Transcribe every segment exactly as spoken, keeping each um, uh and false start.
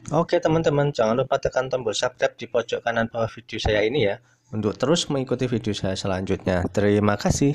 Oke teman-teman, jangan lupa tekan tombol subscribe di pojok kanan bawah video saya ini ya, untuk terus mengikuti video saya selanjutnya. Terima kasih.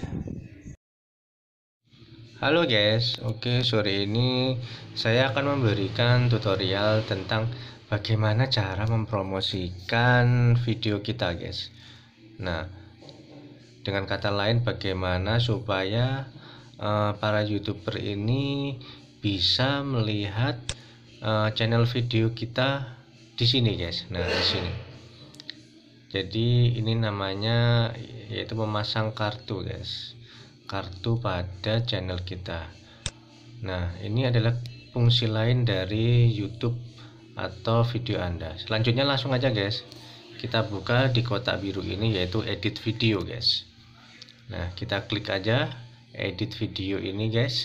Halo guys, oke sore ini saya akan memberikan tutorial tentang bagaimana cara mempromosikan video kita guys. Nah, dengan kata lain bagaimana supaya uh, para youtuber ini bisa melihat uh, channel video kita di sini guys. Nah di sini. Jadi ini namanya yaitu memasang kartu guys, kartu pada channel kita. Nah ini adalah fungsi lain dari YouTube atau video Anda. Selanjutnya langsung aja guys, kita buka di kotak biru ini yaitu edit video guys. Nah kita klik aja edit video ini guys.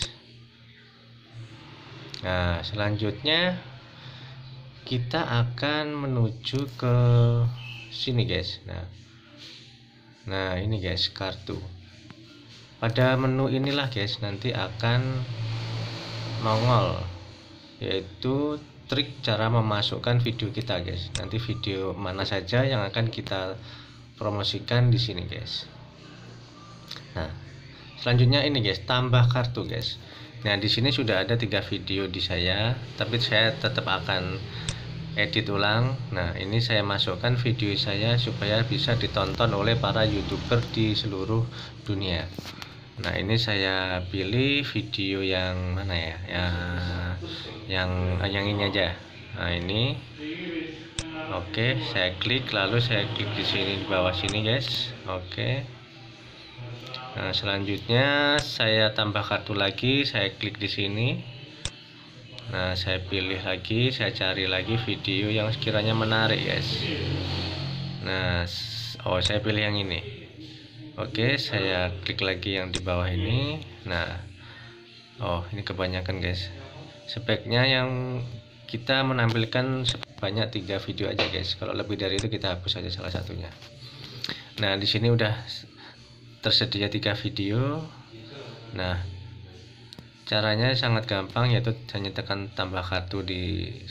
Nah selanjutnya kita akan menuju ke sini guys. Nah nah ini guys kartu. Pada menu inilah guys nanti akan nongol yaitu trik cara memasukkan video kita guys. Nanti video mana saja yang akan kita promosikan di sini guys. Nah selanjutnya ini guys, tambah kartu guys. Nah di sini sudah ada tiga video di saya, tapi saya tetap akan edit ulang. Nah ini saya masukkan video saya supaya bisa ditonton oleh para youtuber di seluruh dunia. Nah ini saya pilih video yang mana ya, yang yang yang ini aja. Nah ini oke, saya klik, lalu saya klik di sini di bawah sini guys. Oke. Nah selanjutnya saya tambah kartu lagi, saya klik di sini. Nah saya pilih lagi, saya cari lagi video yang sekiranya menarik guys. Nah oh saya pilih yang ini. Oke, saya klik lagi yang di bawah ini. Nah oh ini kebanyakan guys, sebaiknya yang kita menampilkan sebanyak tiga video aja guys. Kalau lebih dari itu kita hapus saja salah satunya. Nah di sini udah tersedia tiga video. Nah caranya sangat gampang, yaitu hanya tekan tambah kartu di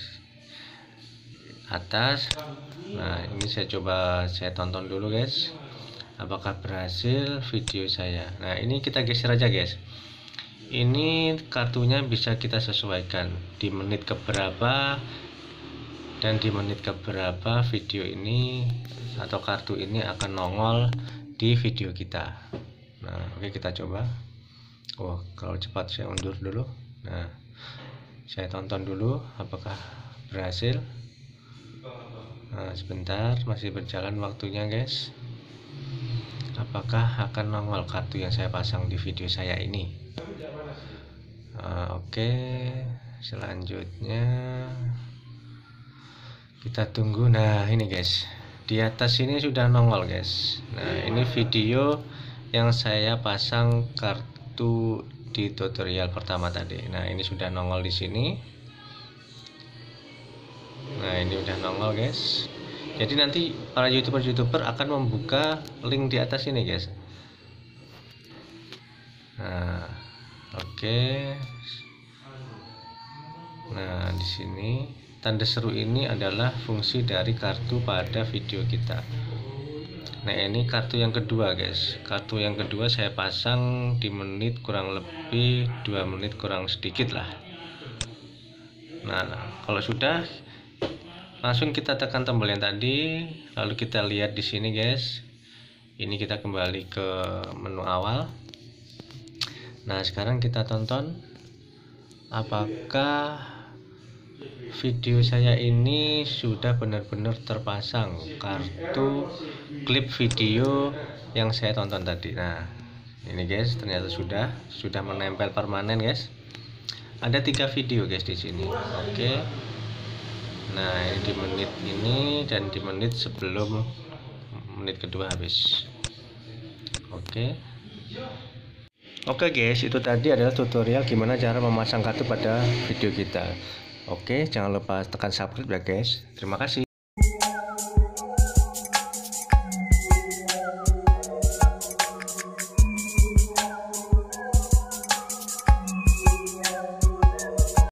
atas. Nah ini saya coba saya tonton dulu guys, apakah berhasil video saya. Nah ini kita geser aja guys. Ini kartunya bisa kita sesuaikan di menit keberapa dan di menit keberapa video ini atau kartu ini akan nongol di video kita. Nah oke kita coba. Oh kalau cepat saya undur dulu. Nah saya tonton dulu apakah berhasil. Nah sebentar, masih berjalan waktunya guys. Apakah akan nongol kartu yang saya pasang di video saya ini. Nah, oke selanjutnya kita tunggu. Nah ini guys, di atas ini sudah nongol guys. Nah ini video yang saya pasang kartu di tutorial pertama tadi. Nah ini sudah nongol di sini. Nah ini udah nongol guys. Jadi nanti para youtuber-youtuber akan membuka link di atas ini guys. Nah oke okay. Nah di sini tanda seru ini adalah fungsi dari kartu pada video kita. Nah ini kartu yang kedua guys. Kartu yang kedua saya pasang di menit kurang lebih dua menit kurang sedikit lah. Nah, nah kalau sudah, langsung kita tekan tombol yang tadi, lalu kita lihat di sini guys. Ini kita kembali ke menu awal. Nah sekarang kita tonton apakah video saya ini sudah benar-benar terpasang kartu klip video yang saya tonton tadi. Nah ini guys, ternyata sudah sudah menempel permanen guys. Ada tiga video guys di sini. Oke. Nah ini di menit ini dan di menit sebelum menit kedua habis. Oke. Oke guys, itu tadi adalah tutorial gimana cara memasang kartu pada video kita. Oke, jangan lupa tekan subscribe ya guys. Terima kasih.